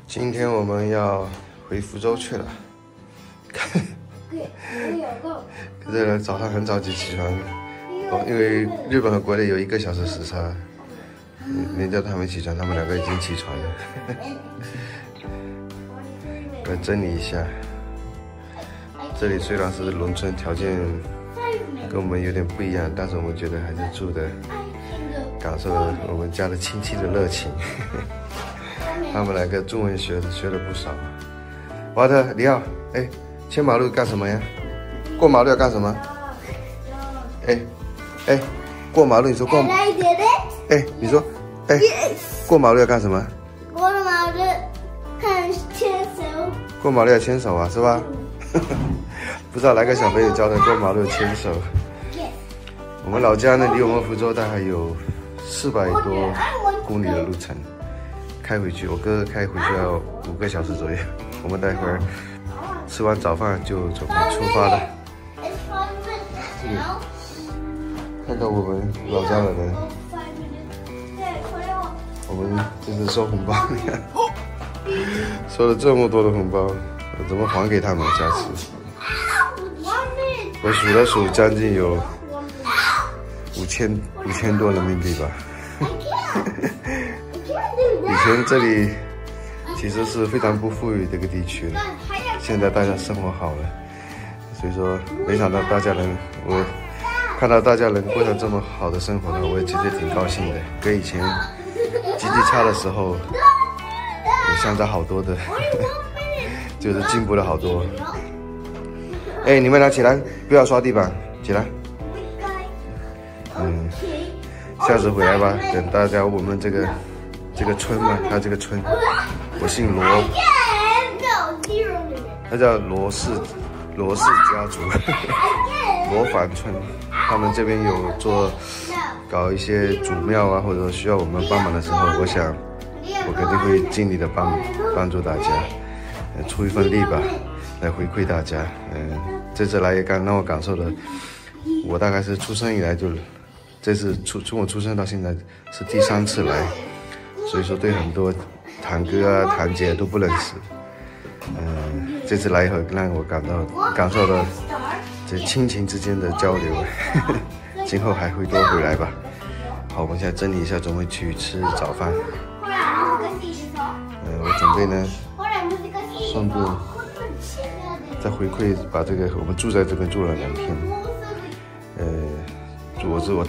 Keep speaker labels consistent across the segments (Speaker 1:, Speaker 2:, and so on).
Speaker 1: 今天我们要回福州去了。可是早上很早就起床，因为日本和国内有1个小时时差，连叫他们起床，他们2个已经起床了。来整理一下，这里虽然是农村，条件跟我们有点不一样，但是我们觉得还是住的，感受了我们家的亲戚的热情。他们2个中文学了不少。瓦特，里奥，哎，牵马路干什么呀？过马路要干什么？哎，过马路，你说过？哎，你说，哎，过马路要干什么？
Speaker 2: 过马路看牵手。
Speaker 1: 过马路要牵手啊，是吧？不知道哪个小朋友教的过马路牵手。我们老家呢，离我们福州大概有400多公里的路程。开回去，我哥哥开回去要5个小时左右。我们待会儿吃完早饭就准备出发了。看看我们老家的人，我们这是收红包，你看，收了这么多的红包，我怎么还给他们？下次我数了数，将近有5000多人民币吧。以前这里其实是非常不富裕的一个地区的，现在大家生活好了，所以说没想到我看到大家能过上这么好的生活呢，我也其实挺高兴的，跟以前经济差的时候也相差好多的，就是进步了好多。哎，你们俩起来，不要刷地板，起来。下次回来吧，等大家我们这个村嘛，他这个村，我姓罗，他叫罗氏家族，罗凡村。他们这边有搞一些祖庙啊，或者说需要我们帮忙的时候，我想我肯定会尽力的帮助大家，出一份力吧，来回馈大家。这次来也让我感受了，我大概是出生以来这次从我出生到现在是第3次来。所以说对很多堂哥啊、堂姐都不认识，这次来以后让我感受到这亲情之间的交流，今后还会多回来吧。好，我们现在整理一下，准备去吃早饭。我准备呢，顺便再回馈，把我们住在这边住了2天，我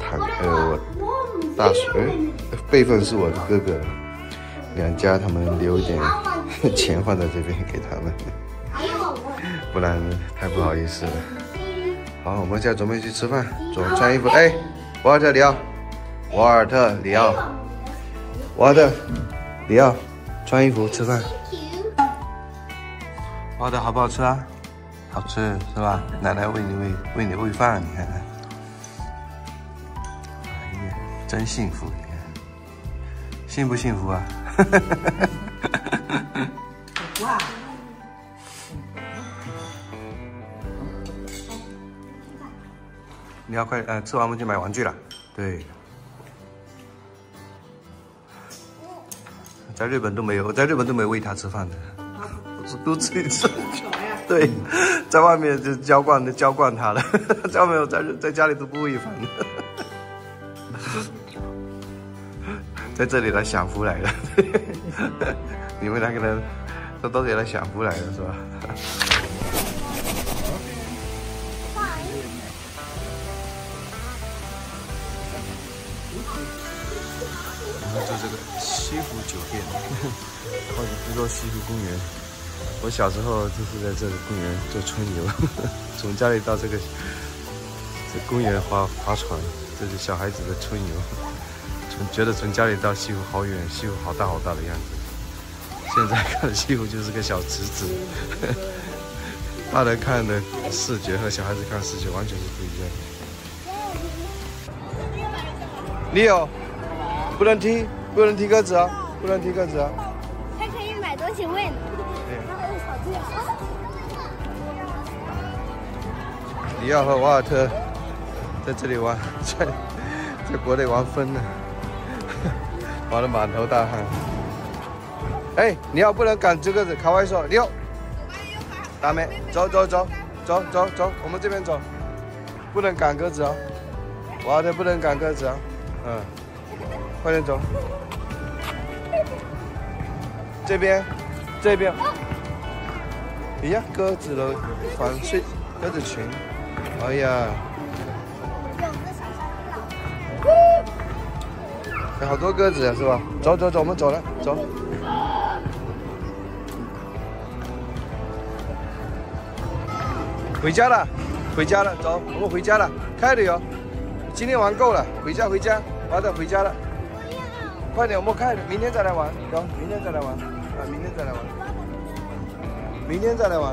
Speaker 1: 大叔，辈分是我的哥哥，2家他们留一点钱放在这边给他们，不然太不好意思了。好，我们现在准备去吃饭，穿衣服。哎，瓦尔特里奥，穿衣服吃饭。瓦尔特好不好吃啊？好吃是吧？奶奶为你喂饭，你看看。真幸福，你看，幸不幸福啊？哇！你要快吃完我们就买玩具了。对，在日本都没有，我在日本都没有喂他吃饭的，都自己吃。对，在外面就浇灌他了，在外面在家里都不喂饭的。在这里来享福来了，你们2个人都是来享福来的是吧？我们住这个西湖酒店，靠近福州西湖公园。我小时候就是在这个公园做春游，从家里到这公园划船，这是小孩子的春游。觉得从家里到西湖好远，西湖好大好大的样子。现在看西湖就是个小池子，大人看的视觉和小孩子看视觉完全是不一样的。Leo，不能踢鸽子啊，不能踢鸽子啊。
Speaker 2: 还可以买东西喂呢。
Speaker 1: 里奥和瓦尔特在这里玩，在国内玩疯了。玩得满头大汗， 哎，你要不能赶这个子，卡外说溜。大妹，走，我们这边走，不能赶鸽子哦。哇的，不能赶鸽子啊。嗯，快点走。这边。哎呀，鸽子的环睡，鸽子群。哎呀。有好多鸽子啊，是吧？走，我们走了，走。回家了，走，我们回家了，开了哟。今天玩够了，回家，玩的回家了。快点，我们开了，明天再来玩，走，明天再来玩，啊，明天再来玩。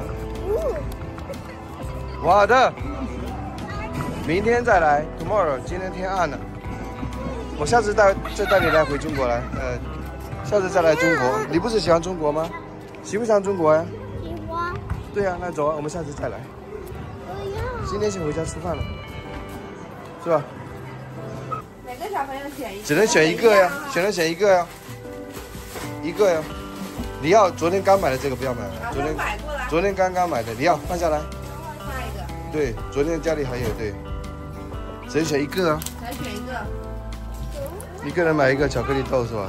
Speaker 1: 我的，明天再来 ，tomorrow， 今天天暗了。我下次再带你来回中国来，下次再来中国。你不是喜欢中国吗？喜不喜欢中国呀？
Speaker 2: 喜欢。
Speaker 1: 对呀，那走啊，我们下次再来。今天先回家吃饭了，是吧？
Speaker 3: 每个小朋友选一个，
Speaker 1: 只能选一个呀，选一个呀，一个呀。你要昨天刚买的这个不要买了，昨天刚买的，你要放下来。
Speaker 3: 下一个。对，
Speaker 1: 昨天家里还有，对，只能选一个啊。
Speaker 3: 只能选一个。
Speaker 1: 一个人买一个巧克力豆是吧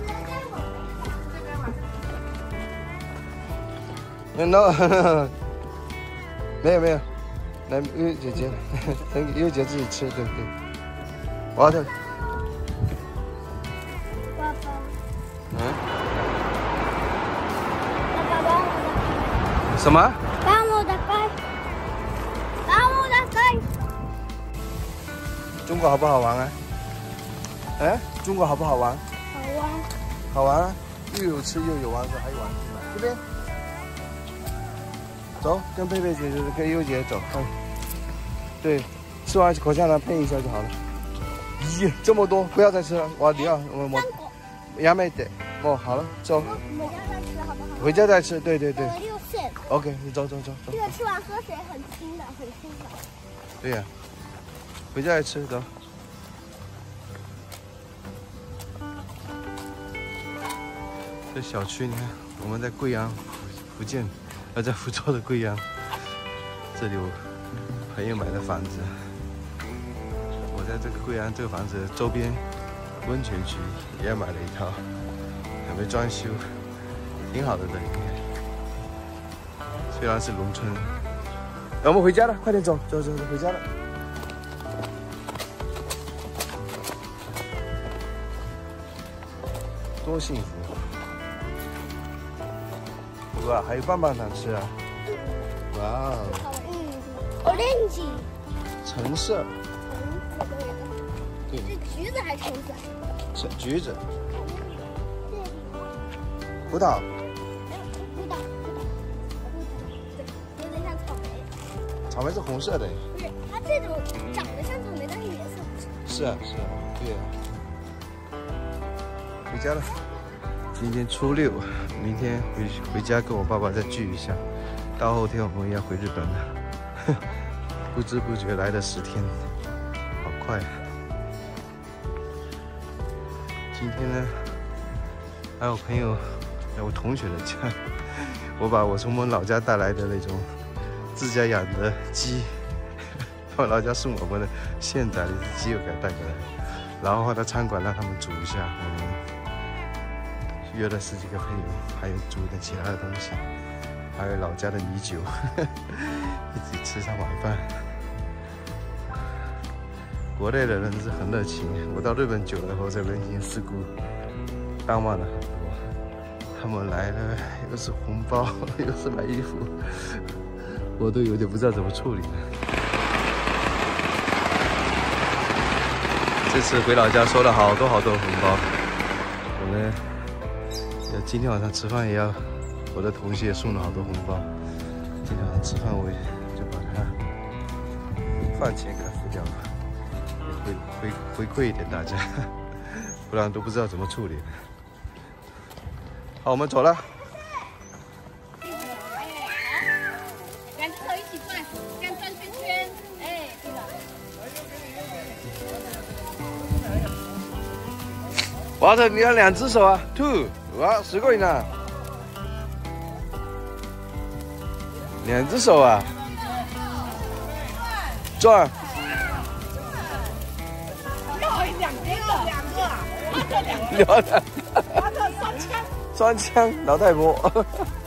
Speaker 1: ？No， 没有，来悠姐姐，等悠姐自己吃，对。我要的。
Speaker 2: 爸爸。
Speaker 1: 嗯。
Speaker 2: 爸爸，
Speaker 1: 什么？
Speaker 2: 帮我打开。
Speaker 1: 中国好不好玩啊？哎，中国好不好玩？好玩啊！又有吃又有玩，还有玩这边。走，跟佩佩姐姐跟悠姐走。对，吃完口香糖喷一下就好了。咦，这么多，不要再吃了。哇，你要我也没得。哦，好了，走。回家再吃，对。OK， 你走。
Speaker 2: 这个吃完喝水很清的。
Speaker 1: 对呀，回家再吃，走。这小区你看，我们在贵阳，福建，在福州的贵阳，这里有朋友买的房子。我在这个贵阳这个房子周边温泉区也买了一套，还没装修，挺好的这里面。虽然是农村，我们回家了，快点走，回家了。多幸福！哇，还有棒棒糖吃啊！哇哦
Speaker 2: ，orange，
Speaker 1: 橙色，
Speaker 2: 对，是橘子还是橙色？
Speaker 1: 橘子，葡萄，
Speaker 2: 有点像草莓。
Speaker 1: 草莓是红色的。
Speaker 2: 不是，它这种长得像草莓，但是颜色不是。
Speaker 1: 是啊，对。回家了。今天初6，明天回家跟我爸爸再聚一下。到后天我们也要回日本了，不知不觉来了10天，好快。今天呢，还有朋友在我同学的家，我把我从我们老家带来的那种自家养的鸡，我老家送我们的现宰的鸡肉给带过来，然后放到餐馆让他们煮一下。我们约了10几个朋友，还有煮点其他的东西，还有老家的米酒，一起吃上晚饭。国内的人是很热情，我到日本久了后，这人情世故淡忘了很多。他们来了，又是红包，又是买衣服，我都有点不知道怎么处理了。这次回老家收了好多红包，我呢。今天晚上吃饭也要，我的同学也送了好多红包。今天晚上吃饭我也就把他饭钱给他付掉了，也回馈一点大家，不然都不知道怎么处理。好，我们走了。
Speaker 2: 两只手一起转，这样转圈圈。哎，对了。
Speaker 1: 娃子，你要2只手啊 ，2，哇，すごいな。 2只手啊！转。
Speaker 2: 2个，
Speaker 1: 双枪，老太婆。